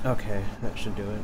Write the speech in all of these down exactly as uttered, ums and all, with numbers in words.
Okay, that should do it.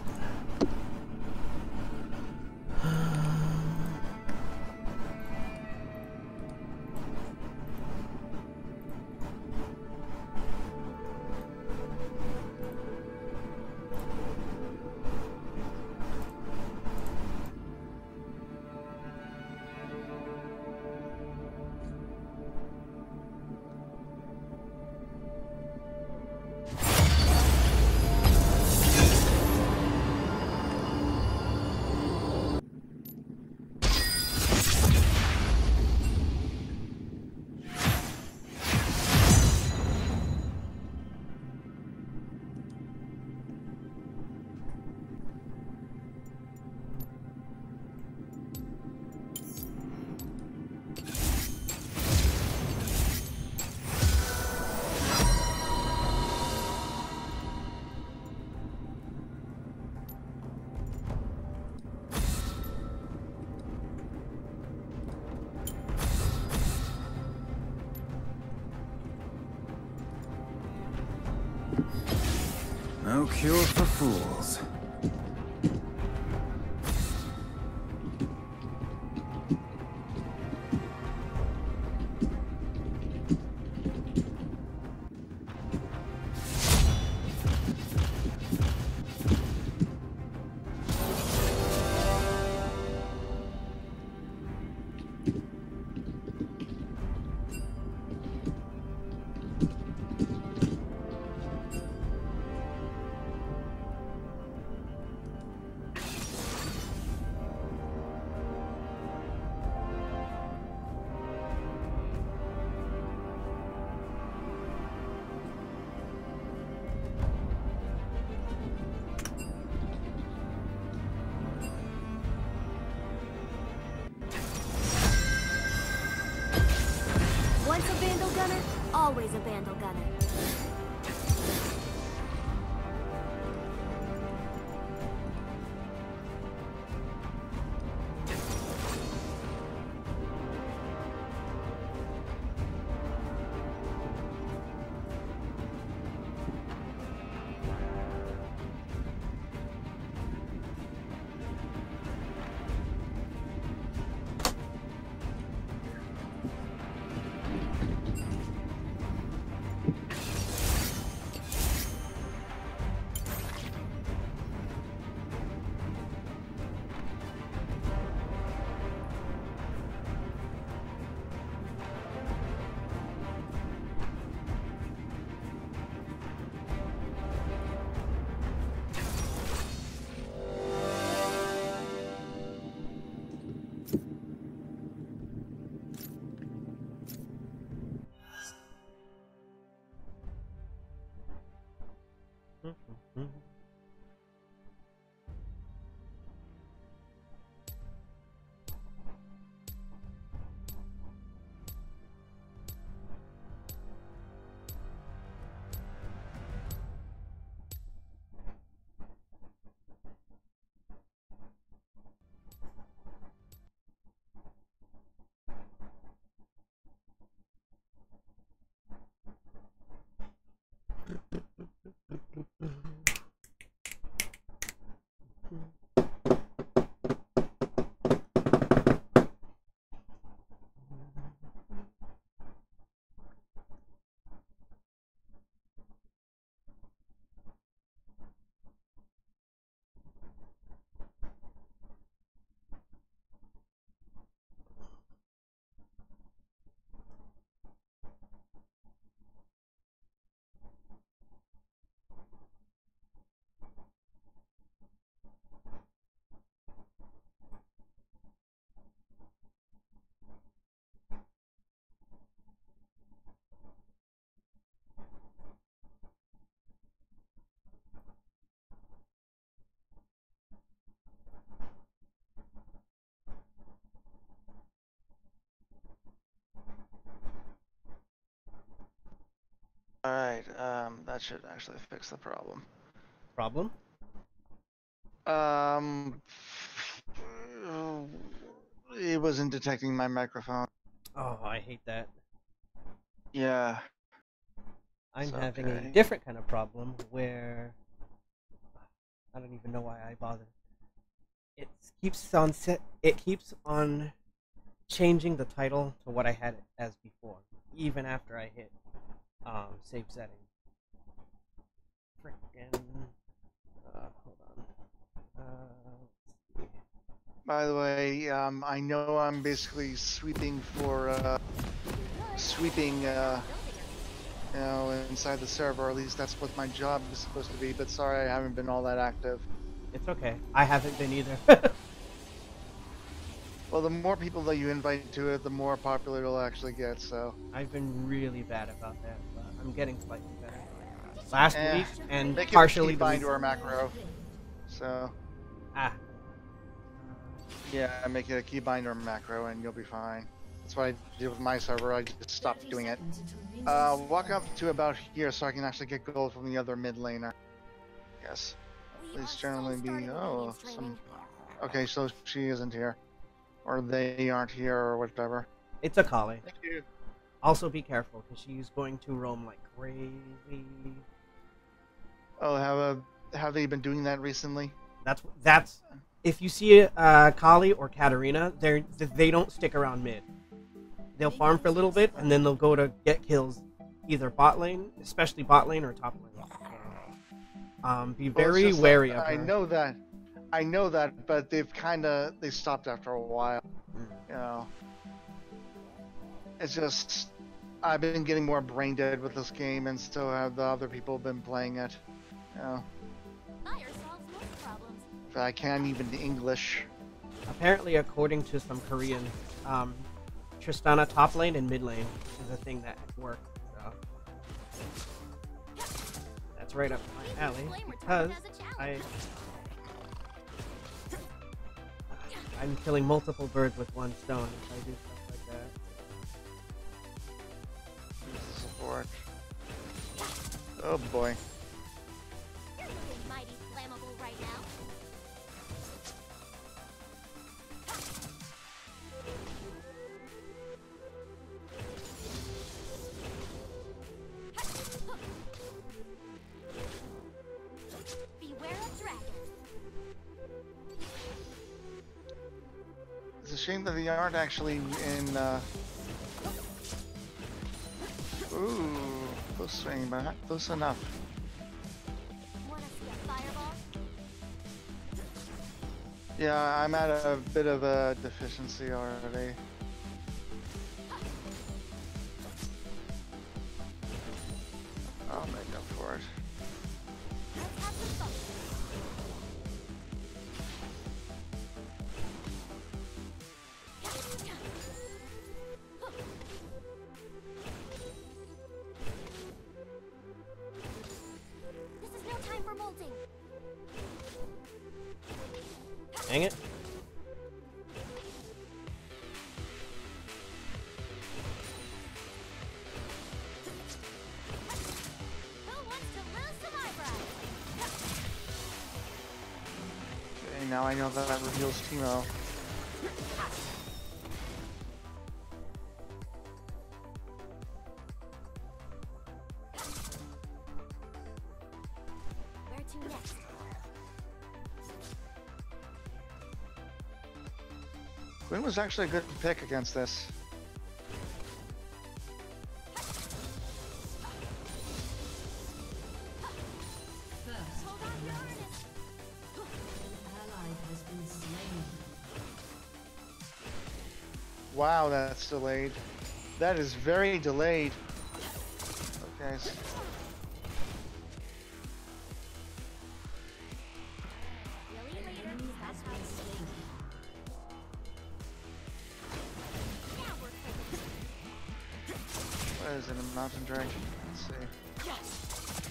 No cure for fools. Once a vandal gunner, always a vandal gunner. Alright, um, that should actually fix the problem. Problem? Um, it wasn't detecting my microphone. Oh, I hate that. Yeah. I'm It's having okay. a different kind of problem where I don't even know why I bothered. It keeps on set. It keeps on changing the title to what I had it as before, even after I hit um, save settings. Frickin'. Uh, hold on. Uh, let's see. By the way, um, I know I'm basically sweeping for uh, sweeping, uh, you know, inside the server. At least that's what my job is supposed to be. But sorry, I haven't been all that active. It's okay. I haven't been either. Well, the more people that you invite to it, the more popular it'll actually get. So I've been really bad about that, but I'm getting slightly better. Last eh, week and make partially it the a week. keybind or a macro. So Ah. yeah, make it a keybind or a macro, and you'll be fine. That's what I did with my server. I just stopped doing it. Uh, walk up to about here so I can actually get gold from the other mid laner. Yes. Please generally be. Oh, some. Okay, so she isn't here, or they aren't here, or whatever. It's a collie. Thank you. Also be careful, because she's going to roam like crazy. Oh, have uh, have they been doing that recently? That's that's. If you see uh, Kali or Katarina, they they don't stick around mid. They'll farm for a little bit, and then they'll go to get kills, either bot lane, especially bot lane, or top lane. Um, be Well, it's very just wary that of her. I know that, I know that, but they've kind of they stopped after a while. Mm. You know, it's just I've been getting more brain dead with this game, and so have the other people been playing it. You know, Fire solves most problems. if I can't even English. Apparently, according to some Koreans, um, Tristana top lane and mid lane is a thing that works. So that's right up my alley because I I'm killing multiple birds with one stone if I do stuff like that. Support. Oh boy. You're looking mighty flammable right now. Beware of dragons. It's a shame that they aren't actually in. Uh... Ooh, close swing, but not close enough. Wanna see a fireball? Yeah, I'm at a bit of a deficiency already. I'll make up for it. Let's have some fun. This is no time for molting. Dang it. Who wants to lose some eyebrows? Okay, now I know that that reveals Teemo. Where to next? Quinn was actually a good pick against this. Hold on, your harness. Wow, that's delayed. That is very delayed. Okay. s- Really later? That's how it's slain. Now we're cooking. What is it, a mountain drake? Let's see.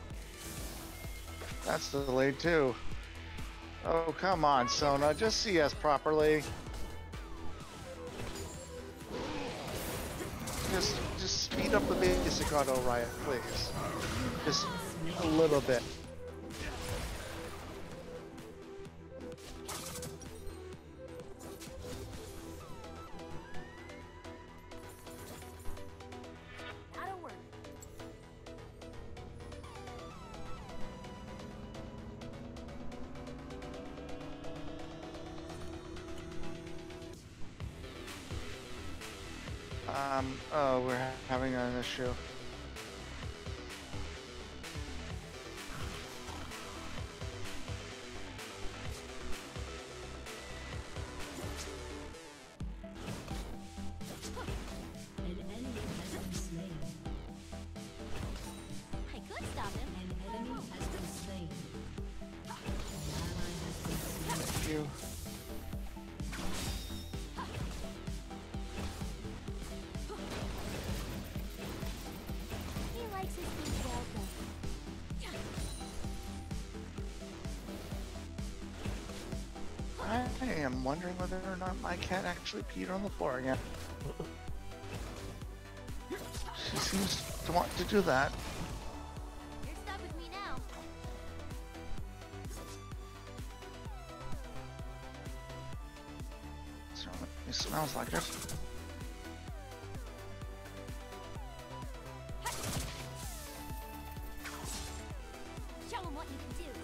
That's delayed too. Oh, come on, Sona. Just C S properly. Just, just speed up the basic auto riot, please. Just a little bit. That'll work. Um, oh, we're ha having an issue. An enemy has been slain. I could stop him. An enemy has been slain. An ally has been slain. Thank you. He likes his food well done. I am wondering whether or not my cat actually peed on the floor again. She seems to want to do that. You're stuck with me now. It smells like it. Show him what you can do.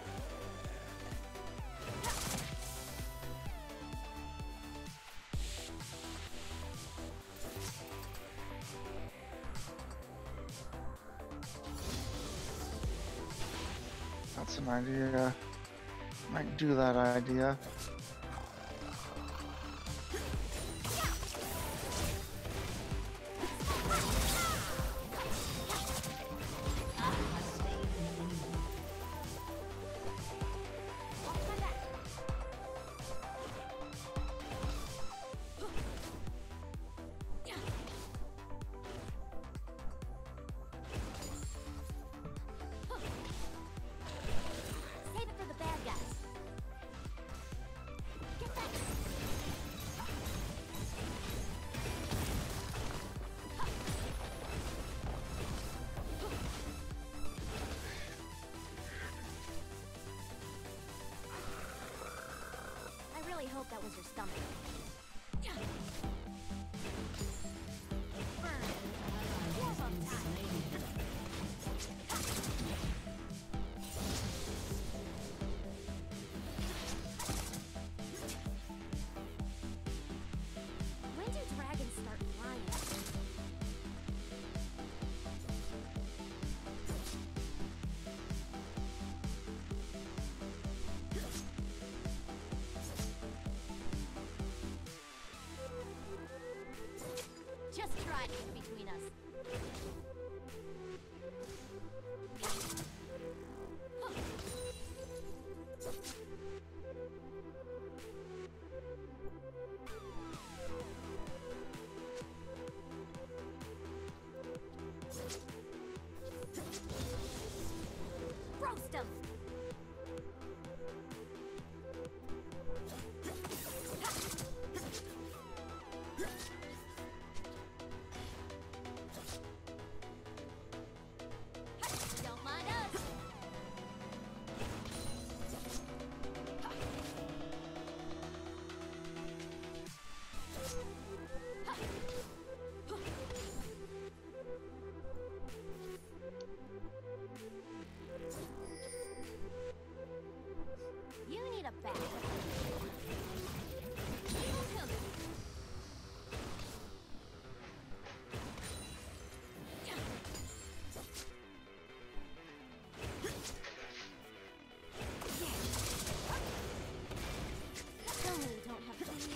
That's an idea. Might do that idea. Watch my back. Save it for the bad guys. Get back. I really hope that was your stomach. Burn. Warm up time. When do dragons start flying? Just try it between us. Roast 'em. Don't mind us. You need a bath. Tell me you don't have these.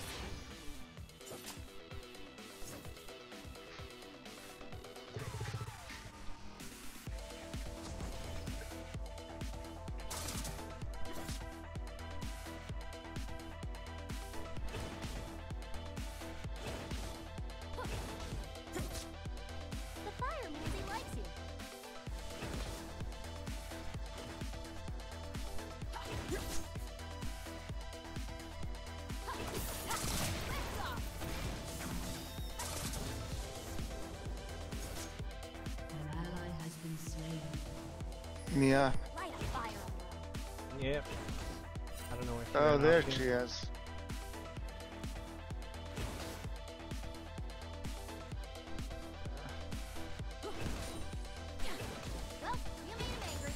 The fire means he likes you. An ally has been slain. Mia. Light a fire on them. Yep. I don't know where she Oh, ran there off to. she is. Well, you made him angry.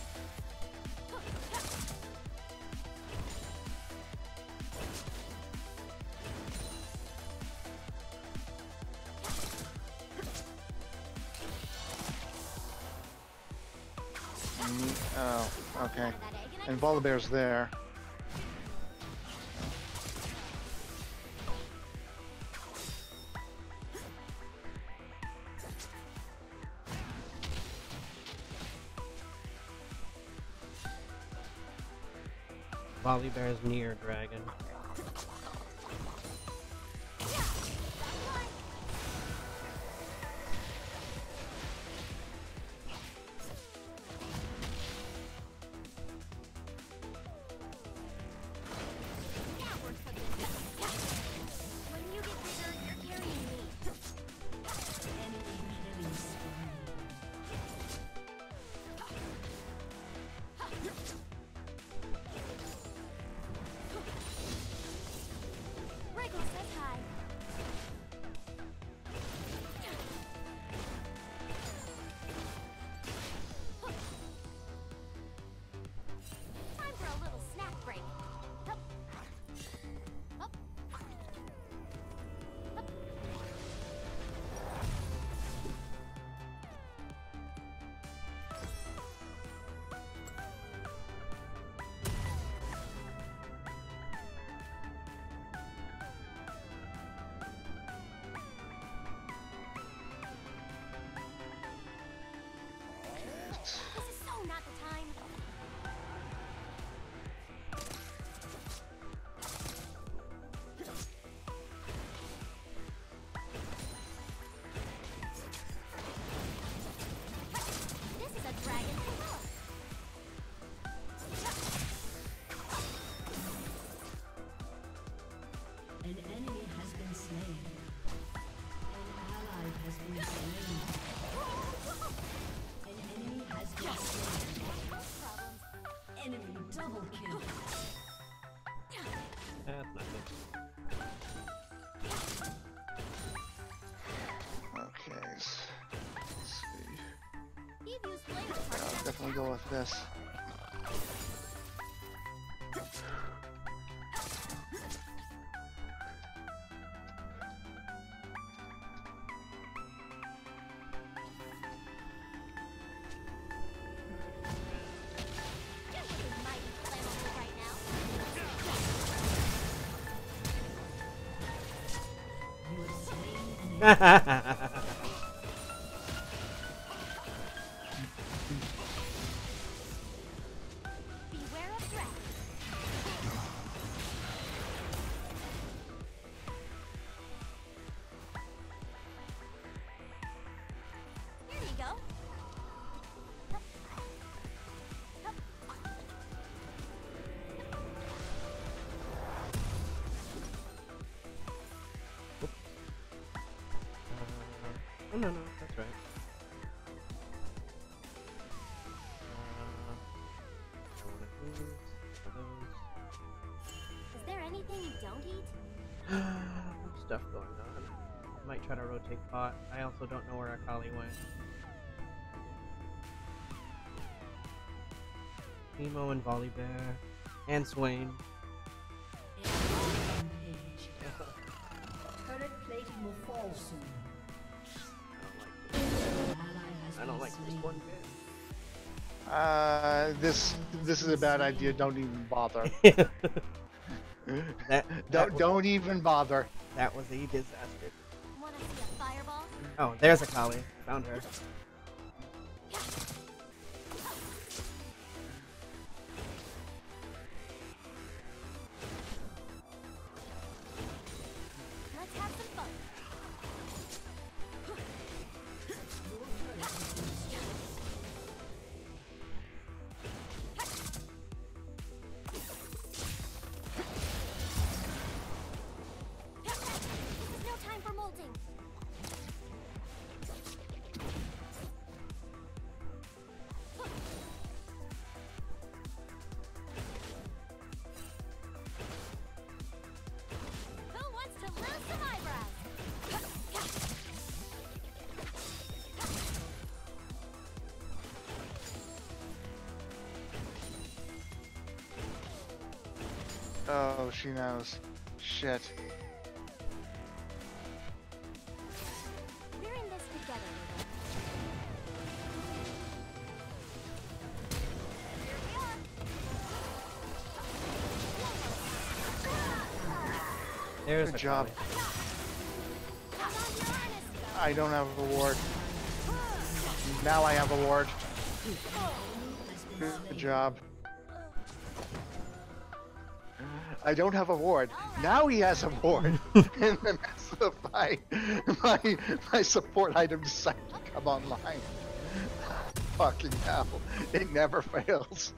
Me- Oh, okay. That egg and I And Volibear's there. Volibear's near dragon. When you get bigger, you're carrying me. Enemy killing spree. Wriggle says hi. Time for a little snack break. Hup. Hup. Hup. This is so not the time. This is a dragon gorilla. An enemy has been slain. An ally has been slain. An enemy has been slain. Problems. Enemy double kill. That's not good. Okay. s- Let's see. You've used flavor Yeah, parts. I'll definitely go with this. This is mighty flammable right now. You have slain an enemy. Beware of threat. Here you go. Hup. Hup. Oh, no, no, that's right. Uh, one of these, Is there anything you don't eat? those. Stuff going on. Might try to rotate bot. I also don't know where Akali went. Nemo and Volibear. And Swain. Rampage. Turret plating will fall soon. An ally has I don't been like this slain. one Uh, this this is a bad idea. Don't even bother. bit. that, that, Don't was, don't even bother. that was a disaster. Wanna see a fireball? Oh, there's Akali. Found her. Let's have some fun. This is no time for molting. Who wants to lose some eyebrows? Oh, she knows. Shit. We're in this together, There's Good a job. Collie. I don't have a ward. Now I have a ward. Good job. I don't have a ward. Now he has a ward. And then that's my, my, my support item decided to come online. Fucking hell. It never fails.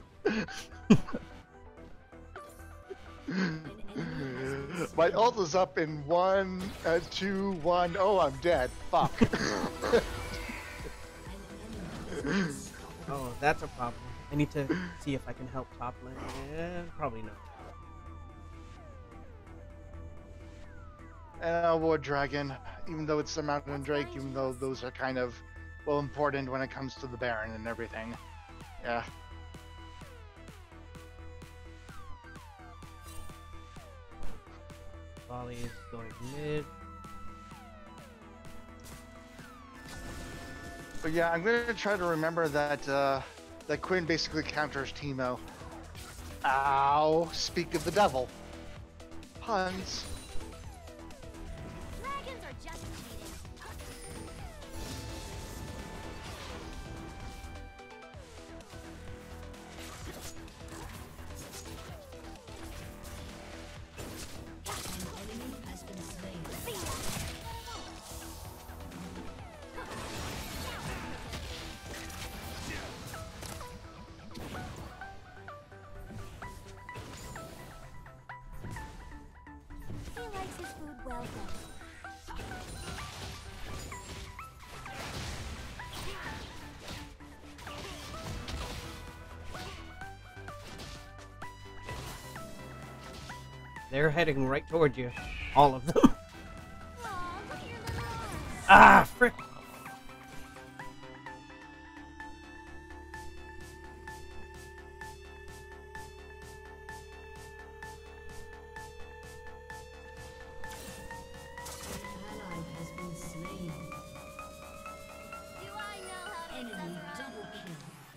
My ult is up in one, uh, two, one. Oh, I'm dead. Fuck. Oh, that's a problem. I need to see if I can help top lane. Yeah, probably not. And a War Dragon, even though it's a Mountain Drake, even though those are kind of, well, important when it comes to the Baron and everything. Yeah. Volley is going mid. But yeah, I'm gonna try to remember that, uh, that Quinn basically counters Teemo. Ow! Speak of the devil. Puns. Dragons are just cheating. An enemy has been slain. He likes his food well done. They're heading right towards you. All of them. Aw, look at your little arms. Ah, frick. An ally has been slain. Do I know how to Enemy suss her out? double kill.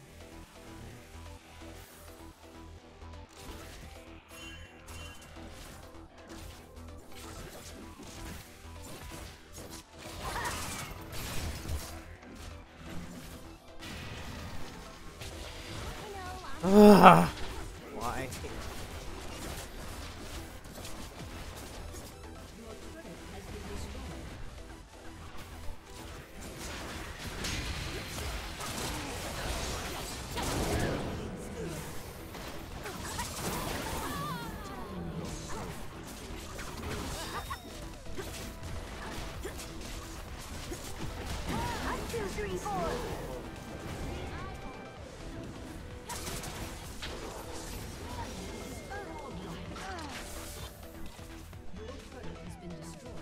I know, I'm Ah, why? Your turret has been destroyed. One, two, three, four. Your turret has been destroyed.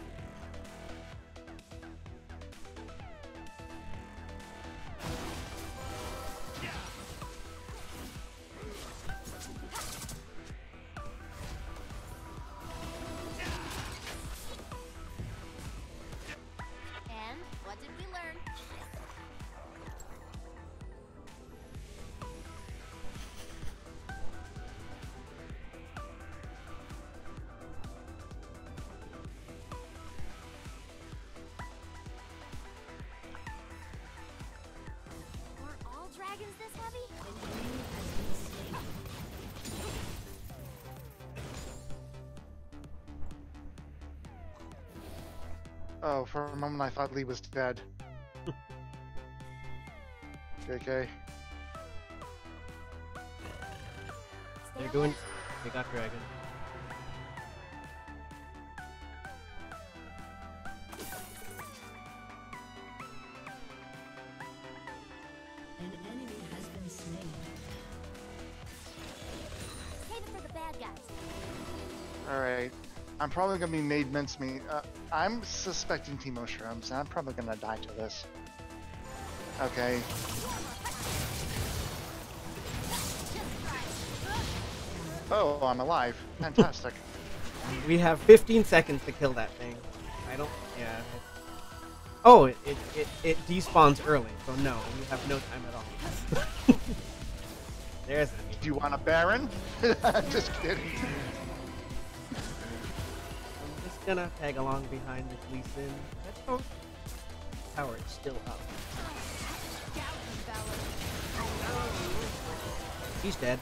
And what did we learn? Are all dragons this heavy? An enemy has been slain. Oh, for a moment I thought Lee was dead. Okay, okay. Stay They're up going. late. They got dragon. An enemy has been slain. Save it for the bad guys. Alright. I'm probably gonna be made mincemeat. Uh, I'm suspecting Teemo Shrooms, and I'm probably gonna die to this. Okay. Oh, I'm alive. Fantastic. We have fifteen seconds to kill that thing. I don't. Yeah. It, oh, it, it it it despawns early, so no, we have no time at all. There's the Do you want a Baron? Just kidding. I'm just gonna tag along behind this Lee Sin. That tower is still up. He's dead.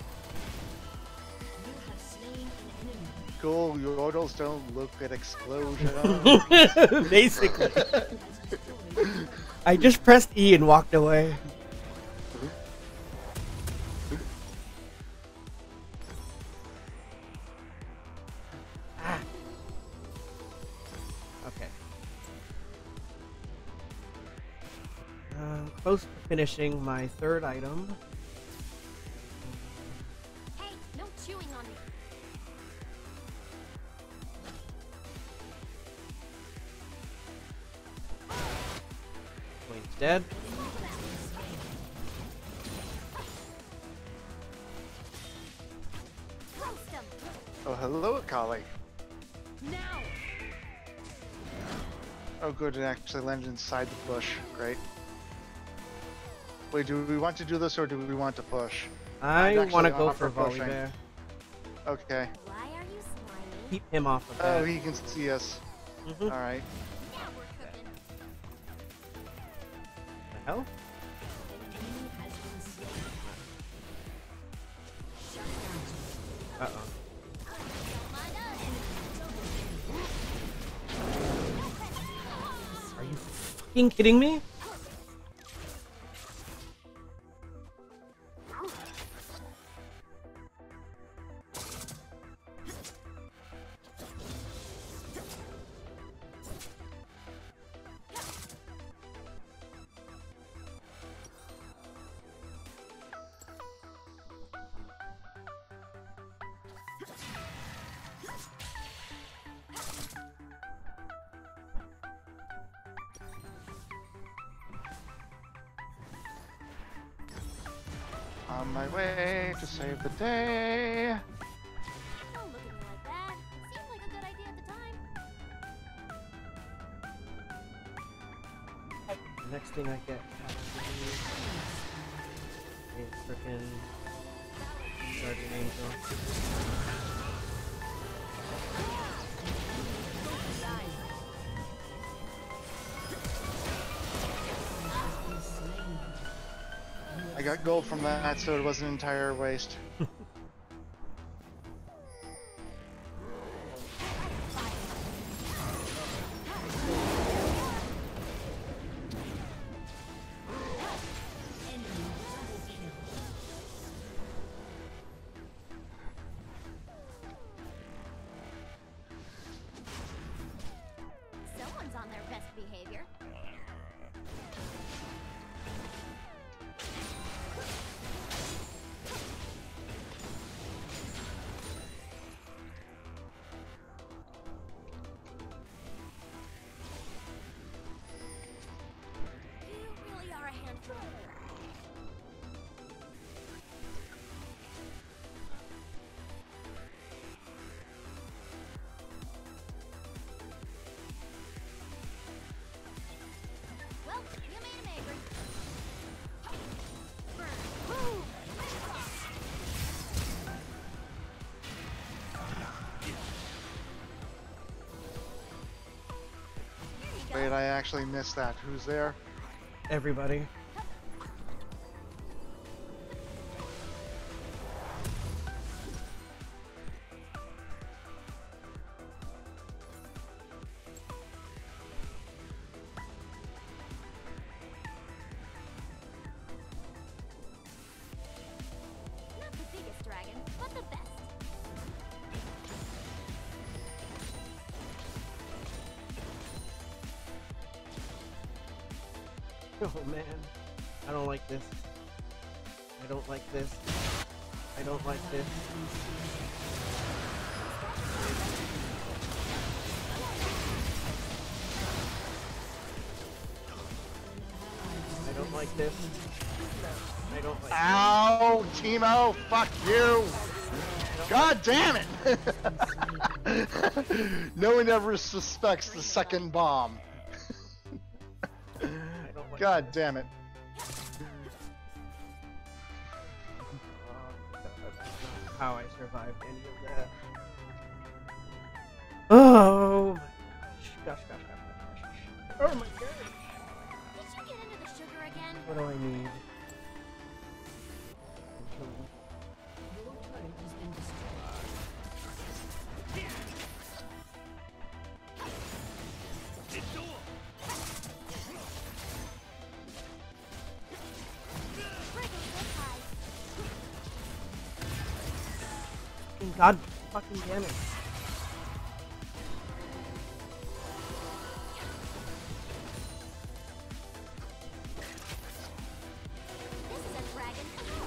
Cool, yordles don't look at explosions. Basically. I just pressed E and walked away. Ah. Okay. Uh, close to finishing my third item. Hey, no chewing on me. Queen's dead. Roast 'em. Oh, hello, Kali. Now. Oh, good, it actually landed inside the bush. Great. Wait, do we want to do this or do we want to push? I I'd want to actually go opt for for pushing. Volibear. Okay. Why are you slimy? Keep him off of Oh, that. he can see us. Mhm. Alright. Now we're cooking. The hell? Uh-oh. Are you fucking kidding me? On my way to save the day. Don't look at me like that. It seemed like a good idea at the time. Next thing I get is frickin' Guardian Angel. I got gold from that, so it wasn't an entire waste. Someone's on their best behavior. You really are a handful. Well, you made him angry. Woo! Here you go. Wait, I actually missed that. Who's there? Everybody. Not the biggest dragon, but the best. Oh man. I don't like this. I don't like this. I don't like this. I don't like this. I don't like Ow, Timo, fuck you! God damn it! No one ever suspects the second bomb. I don't like God damn it. Oh, that's not how I survived any of that. Oh my gosh, gosh, gosh, gosh. Oh my god. Did you get into the sugar again? What do I need? Your turret has been destroyed. Friggin' good high. God fucking damn it. This is a dragon.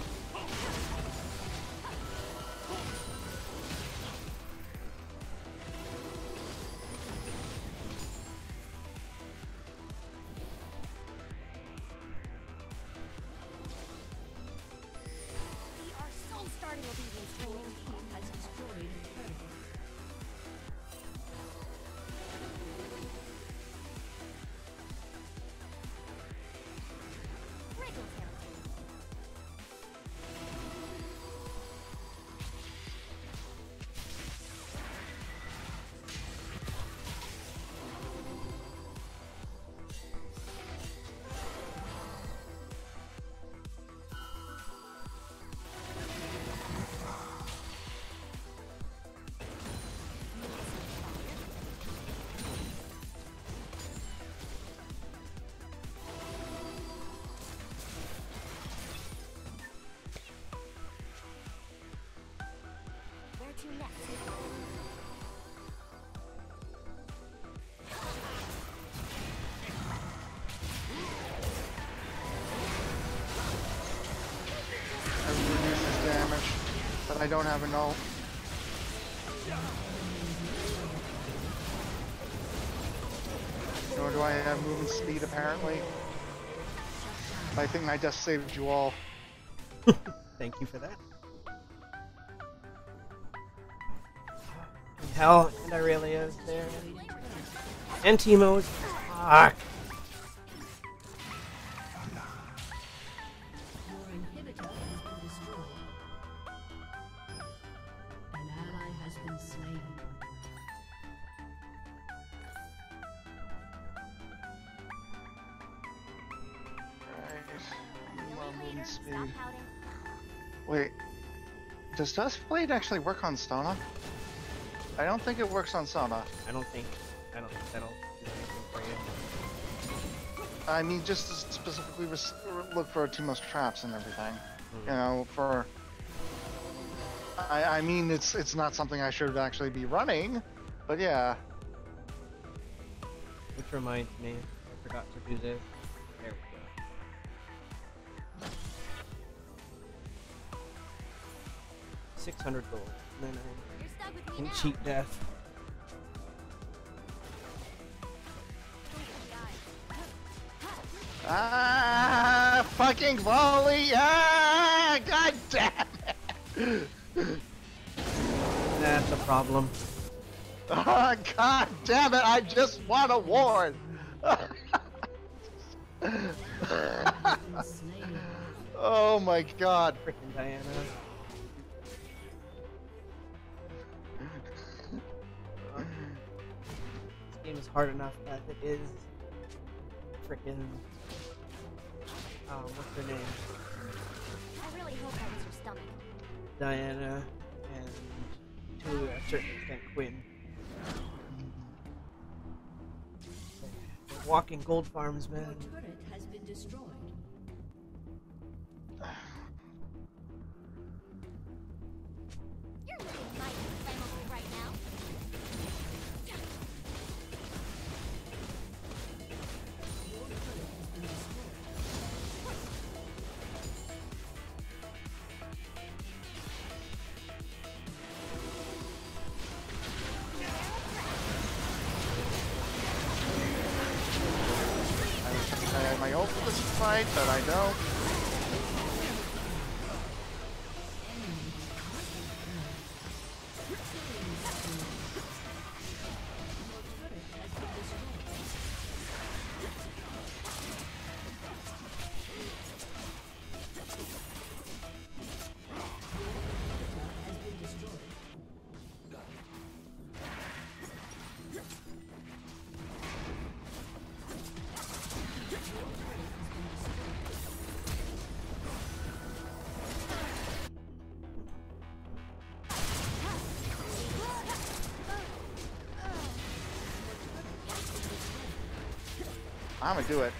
We are so starting obedience training. Has destroyed a turret. Wriggle territory. Where to next? I reduce his damage, but I don't have an ult. Nor do I have movement speed, apparently. I think I just saved you all. Thank you for that. And hell, and Aurelia is there. And Teemo's. Fuck. Your inhibitor has been destroyed. An ally has been slain. Right. More movement Stop speed. pouting. Wait. Does Duskblade actually work on Sona? I don't think it works on Sona. I don't think. I don't think that'll do anything for you. I mean, just to specifically res- look for Teemos traps and everything. Hmm. You know, for. I, I mean, it's it's not something I should actually be running, but yeah. Which reminds me, I forgot to do this. There we go. six hundred gold. And then You're stuck with I me can now. cheat death. Ah, fucking volley! Ah, god damn it! That's a problem. Ah, god damn it! I just want a ward. Been slain. Oh my god! Frickin' Diana. This game is hard enough as it is. Frickin' um, what's her name? I really hope that was your stomach. Diana and to a certain extent Quinn. They're walking gold farms, Your man. turret has been destroyed. You're looking mighty flammable right now. Your turret has been destroyed. I wish I had my ult for this fight, but I don't. I'm gonna do it.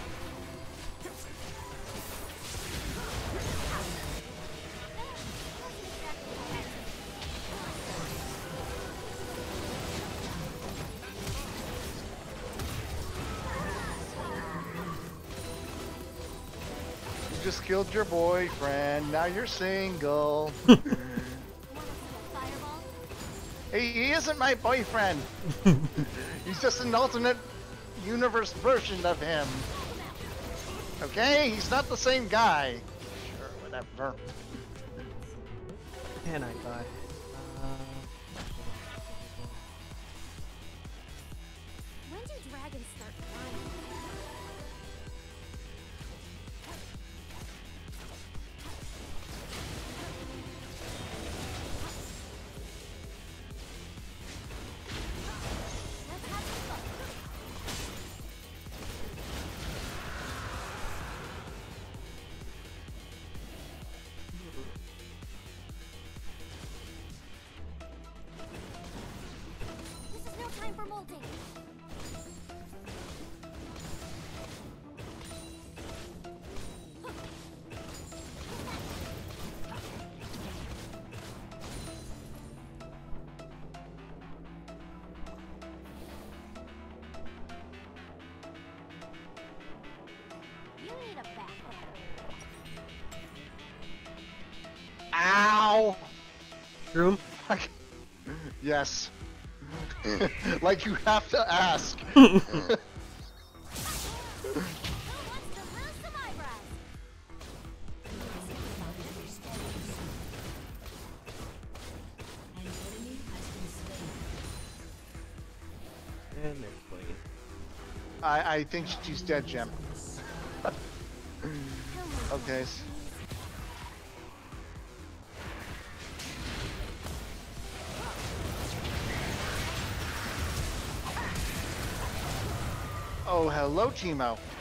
You just killed your boyfriend. Now you're single. Wanna see a fireball? Hey, he isn't my boyfriend. He's just an alternate universe version of him. Okay? He's not the same guy. Sure, whatever. Can I buy? Uh, When do dragons start flying? Let's have some fun. This is no time for molting. You need a back Ow! Shroom? Yes. Like you have to ask. Who wants to lose some eyebrows? An enemy has been slain. And there's Queen. I, I think she's dead, Jim. Okay. s- Oh, hello, Timo.